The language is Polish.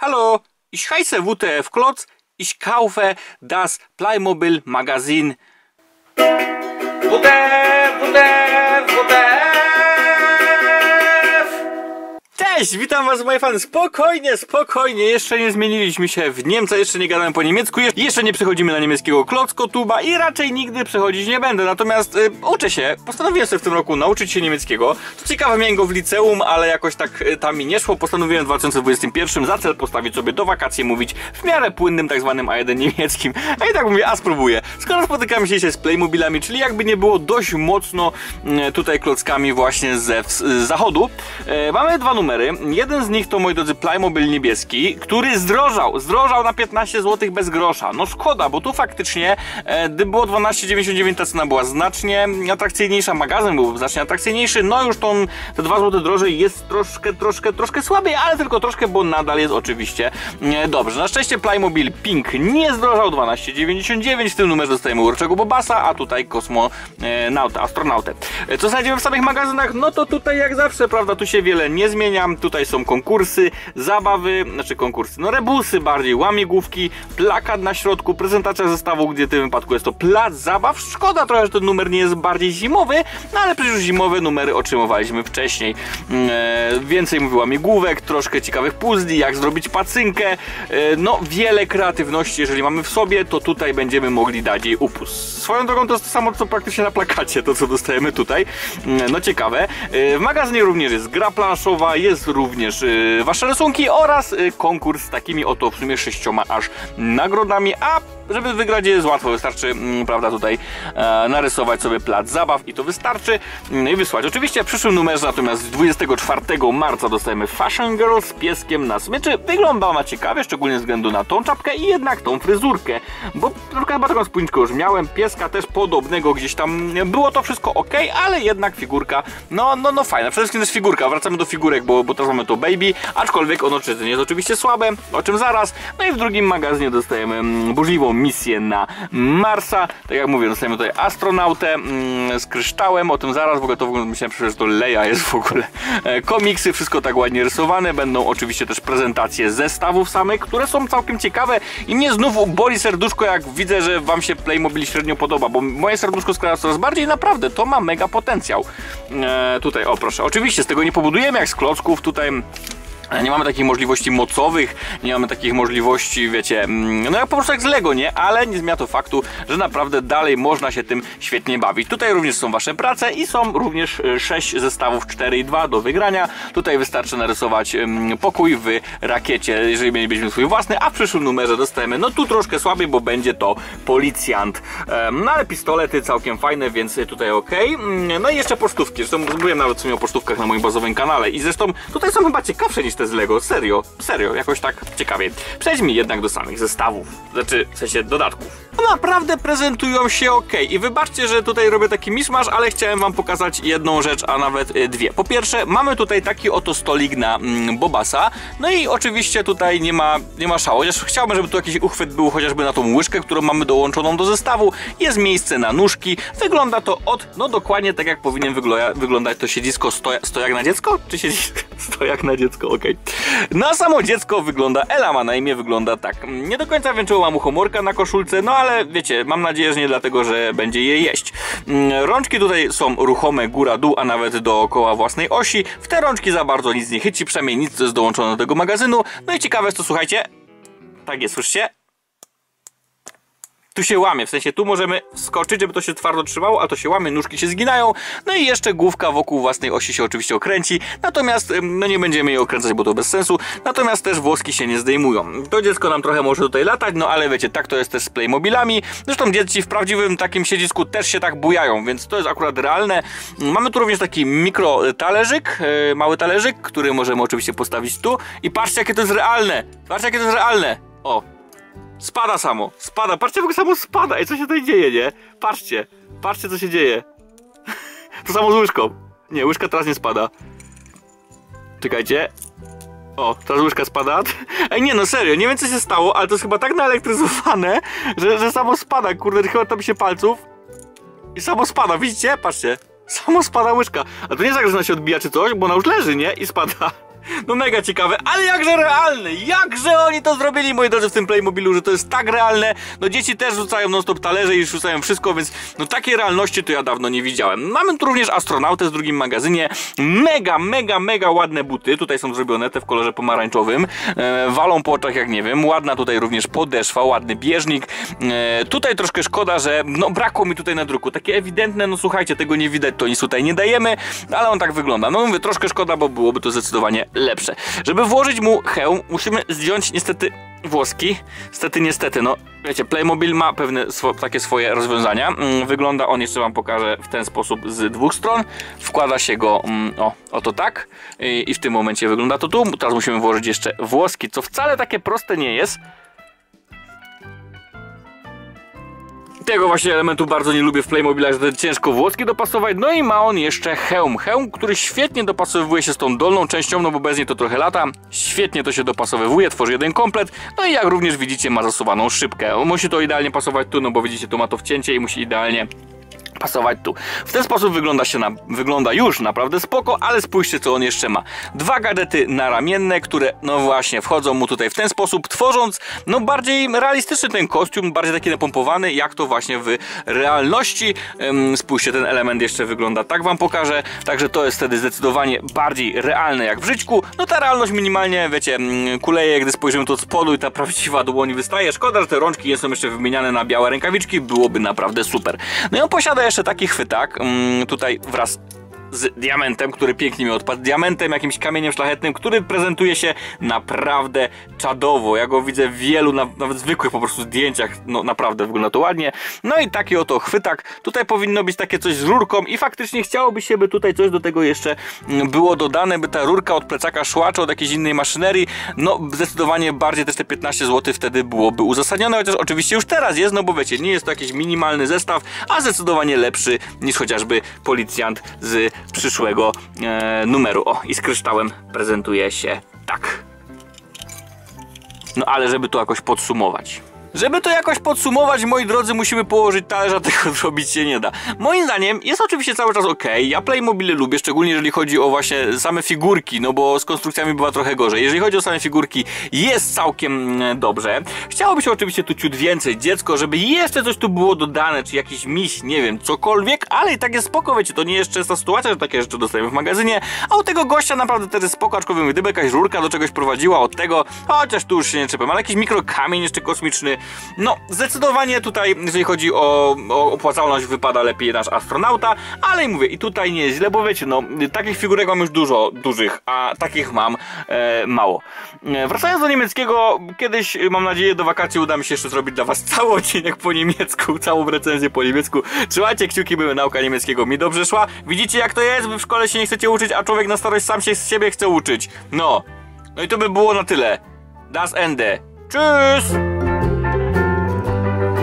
Hallo, ich heiße WTF Klotz, ich kaufe das Playmobil Magazin. WTF! Cześć, witam was moi fani. Spokojnie, jeszcze nie zmieniliśmy się w Niemczech, jeszcze nie gadamy po niemiecku, jeszcze nie przechodzimy na niemieckiego klockotuba i raczej nigdy przechodzić nie będę, natomiast uczę się, postanowiłem sobie w tym roku nauczyć się niemieckiego. Co ciekawe, miałem go w liceum, ale jakoś tak tam mi nie szło, postanowiłem w 2021 za cel postawić sobie do wakacji mówić w miarę płynnym tak zwanym A1 niemieckim, a i tak mówię, a spróbuję. Skoro spotykamy się dzisiaj z Playmobilami, czyli jakby nie było dość mocno tutaj klockami właśnie z zachodu, mamy dwa numery. Jeden z nich to, moi drodzy, Playmobil niebieski, który zdrożał na 15 zł bez grosza. No szkoda, bo tu faktycznie, gdy było 12,99, ta cena była znacznie atrakcyjniejsza, magazyn był znacznie atrakcyjniejszy, no już te 2 zł drożej jest troszkę słabiej, ale tylko troszkę, bo nadal jest oczywiście dobrze. Na szczęście Playmobil Pink nie zdrożał, 12,99, w tym numerze dostajemy uroczego Bobasa, a tutaj astronautę. Co znajdziemy w samych magazynach? No to tutaj jak zawsze, prawda, tu się wiele nie zmienia. Tutaj są konkursy, zabawy, no rebusy bardziej, łamigłówki, plakat na środku, prezentacja zestawu, gdzie w tym wypadku jest to plac zabaw. Szkoda trochę, że ten numer nie jest bardziej zimowy, no ale przecież zimowe numery otrzymywaliśmy wcześniej. Więcej mówił łamigłówek, troszkę ciekawych puzli, jak zrobić pacynkę, no wiele kreatywności, jeżeli mamy w sobie, to tutaj będziemy mogli dać jej upust. Swoją drogą to jest to samo, co praktycznie na plakacie, to co dostajemy tutaj, no ciekawe. W magazynie również jest gra planszowa, jest również wasze rysunki oraz konkurs z takimi oto w sumie 6 aż nagrodami, a żeby wygrać jest łatwo, wystarczy, prawda, tutaj narysować sobie plac zabaw i to wystarczy i wysłać. Oczywiście w przyszłym numerze, natomiast 24 marca dostajemy Fashion Girl z pieskiem na smyczy. Wygląda ona ciekawie, szczególnie ze względu na tą czapkę i jednak tą fryzurkę, bo chyba taką spódniczkę już miałem, pieska też podobnego gdzieś tam, było to wszystko ok, ale jednak figurka, no fajna, przede wszystkim też figurka, wracamy do figurek, bo teraz mamy to Baby, aczkolwiek ono czytanie jest oczywiście słabe, o czym zaraz. No i w drugim magazynie dostajemy burzliwą misję na Marsa, tak jak mówię, dostajemy tutaj astronautę z kryształem, o tym zaraz, w ogóle to myślałem, że to Leia jest w ogóle. Komiksy, wszystko tak ładnie rysowane, będą oczywiście też prezentacje zestawów samych, które są całkiem ciekawe i mnie znów boli serduszko, jak widzę, że wam się Playmobil średnio podoba, bo moje serduszko składa coraz bardziej, naprawdę, to ma mega potencjał. Tutaj, o proszę, oczywiście z tego nie pobudujemy jak z klocków, tutaj nie mamy takich możliwości mocowych, nie mamy takich możliwości, wiecie, no jak po prostu jak z Lego, nie? Ale nie zmienia to faktu, że naprawdę dalej można się tym świetnie bawić. Tutaj również są wasze prace i są również 6 zestawów 4 i 2 do wygrania. Tutaj wystarczy narysować pokój w rakiecie, jeżeli mielibyśmy swój własny, a w przyszłym numerze dostajemy, no tu troszkę słabiej, bo będzie to policjant. No ale pistolety całkiem fajne, więc tutaj ok. No i jeszcze pocztówki, zresztą mówiłem nawet w sumie o pocztówkach na moim bazowym kanale i zresztą tutaj są chyba ciekawsze niż te z Lego, serio, jakoś tak ciekawie. Przejdźmy jednak do samych zestawów, znaczy w sensie dodatków. No naprawdę prezentują się ok i wybaczcie, że tutaj robię taki miszmasz, ale chciałem wam pokazać jedną rzecz, a nawet dwie. Po pierwsze, mamy tutaj taki oto stolik na Bobasa, no i oczywiście tutaj nie ma szału, chociaż chciałbym, żeby tu jakiś uchwyt był chociażby na tą łyżkę, którą mamy dołączoną do zestawu, jest miejsce na nóżki, wygląda to no dokładnie tak jak powinien wyglądać to siedzisko stojak na dziecko? Czy siedzisko stojak na dziecko, ok. Na samo dziecko wygląda, Ela ma na imię, wygląda tak. Nie do końca wiem, czemu mam muchomorka na koszulce, no ale wiecie, mam nadzieję, że nie dlatego, że będzie je jeść. Rączki tutaj są ruchome góra-dół, a nawet dookoła własnej osi. W te rączki za bardzo nic nie chyci, przynajmniej nic, co jest dołączone do tego magazynu. No i ciekawe jest to, słuchajcie, tak jest, słyszycie? Tu się łamie, w sensie tu możemy wskoczyć, żeby to się twardo trzymało, a to się łamie, nóżki się zginają, no i jeszcze główka wokół własnej osi się oczywiście okręci, natomiast no nie będziemy jej okręcać, bo to bez sensu, natomiast też włoski się nie zdejmują. To dziecko nam trochę może tutaj latać, no ale wiecie, tak to jest też z Playmobilami, zresztą dzieci w prawdziwym takim siedzisku też się tak bujają, więc to jest akurat realne. Mamy tu również taki mikro talerzyk, mały talerzyk, który możemy oczywiście postawić tu i patrzcie, jakie to jest realne, o. Spada samo, spada, patrzcie, w ogóle samo spada, ej, co się tutaj dzieje, nie? Patrzcie, co się dzieje. To samo z łyżką. Nie, łyżka teraz nie spada. Czekajcie. O, teraz łyżka spada. Ej, nie no, serio, nie wiem co się stało, ale to jest chyba tak naelektryzowane, że samo spada, kurde, chyba tam się palców. I samo spada, widzicie? Patrzcie. Samo spada łyżka. A to nie jest tak, że ona się odbija czy coś, bo ona już leży, nie? I spada. No mega ciekawe, ale jakże realne, jakże oni to zrobili, moi drodzy, w tym Playmobilu, że to jest tak realne. No dzieci też rzucają non-stop talerze i rzucają wszystko, więc no takiej realności to ja dawno nie widziałem. Mamy tu również astronautę w drugim magazynie. Mega ładne buty. Tutaj są zrobione te w kolorze pomarańczowym. Walą po oczach jak nie wiem. Ładna tutaj również podeszwa, ładny bieżnik. Tutaj troszkę szkoda, że no brakło mi tutaj na druku. Takie ewidentne, no słuchajcie, tego nie widać, to nic tutaj nie dajemy, ale on tak wygląda. No mówię, troszkę szkoda, bo byłoby to zdecydowanie lepsze. Żeby włożyć mu hełm, musimy zdjąć niestety włoski. Niestety, no wiecie, Playmobil ma pewne takie swoje rozwiązania. Wygląda on, jeszcze wam pokażę, w ten sposób z dwóch stron. Wkłada się go, oto tak. I w tym momencie wygląda to tu. Teraz musimy włożyć jeszcze włoski, co wcale takie proste nie jest. Tego właśnie elementu bardzo nie lubię w Playmobilach, że to ciężko włoski dopasować. No i ma on jeszcze hełm, który świetnie dopasowuje się z tą dolną częścią, no bo bez niej to trochę lata. Świetnie to się dopasowywuje, tworzy jeden komplet. No i jak również widzicie, ma zasuwaną szybkę. Musi to idealnie pasować tu, no bo widzicie, tu ma to wcięcie i musi idealnie pasować tu. W ten sposób wygląda już naprawdę spoko, ale spójrzcie, co on jeszcze ma. Dwa gadżety naramienne, które no właśnie wchodzą mu tutaj w ten sposób, tworząc no bardziej realistyczny ten kostium, bardziej taki napompowany, jak to właśnie w realności. Spójrzcie, ten element jeszcze wygląda tak, wam pokażę. Także to jest wtedy zdecydowanie bardziej realne jak w żyćku. No ta realność minimalnie, wiecie, kuleje, gdy spojrzymy tu od spodu i ta prawdziwa dłoń wystaje. Szkoda, że te rączki nie są jeszcze wymieniane na białe rękawiczki, byłoby naprawdę super. No i on posiada jeszcze taki chwytak, tutaj wraz z diamentem, który pięknie mi odpadł, diamentem, jakimś kamieniem szlachetnym, który prezentuje się naprawdę czadowo. Ja go widzę w wielu, nawet zwykłych po prostu zdjęciach, no naprawdę wygląda to ładnie. No i taki oto chwytak, tutaj powinno być takie coś z rurką i faktycznie chciałoby się, by tutaj coś do tego jeszcze było dodane, by ta rurka od plecaka szła, czy od jakiejś innej maszynerii. No zdecydowanie bardziej też te 15 zł wtedy byłoby uzasadnione, chociaż oczywiście już teraz jest, no bo wiecie, nie jest to jakiś minimalny zestaw, a zdecydowanie lepszy niż chociażby policjant z przyszłego numeru. O, i z kryształem prezentuje się tak. No ale żeby to jakoś podsumować. Moi drodzy, musimy położyć talerz, a tego zrobić się nie da. Moim zdaniem jest oczywiście cały czas ok. Ja Playmobile lubię, szczególnie jeżeli chodzi o właśnie same figurki, no bo z konstrukcjami bywa trochę gorzej. Jeżeli chodzi o same figurki, jest całkiem dobrze. Chciałoby się oczywiście tu ciut więcej, dziecko, żeby jeszcze coś tu było dodane, czy jakiś miś, nie wiem, cokolwiek, ale i tak jest spoko, wiecie, to nie jest częsta sytuacja, że takie rzeczy dostajemy w magazynie, a u tego gościa naprawdę też jest spoko, aczkolwiek gdyby jakaś rurka do czegoś prowadziła od tego, chociaż tu już się nie czepiam, ale jakiś mikrokamień jeszcze kosmiczny. No, zdecydowanie tutaj, jeżeli chodzi o opłacalność, wypada lepiej nasz astronauta, ale i mówię, i tutaj nie jest źle, bo wiecie, no, takich figurek mam już dużo dużych, a takich mam mało. Wracając do niemieckiego, kiedyś, mam nadzieję, do wakacji uda mi się jeszcze zrobić dla was cały odcinek po niemiecku, całą recenzję po niemiecku. Trzymajcie kciuki, by nauka niemieckiego mi dobrze szła. Widzicie, jak to jest? Wy w szkole się nie chcecie uczyć, a człowiek na starość sam się z siebie chce uczyć. No i to by było na tyle. Das Ende. Tschüss!